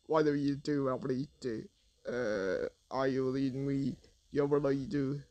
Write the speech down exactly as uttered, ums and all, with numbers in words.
whatever you do, whatever you do, uh, I will lead me, you will lead you.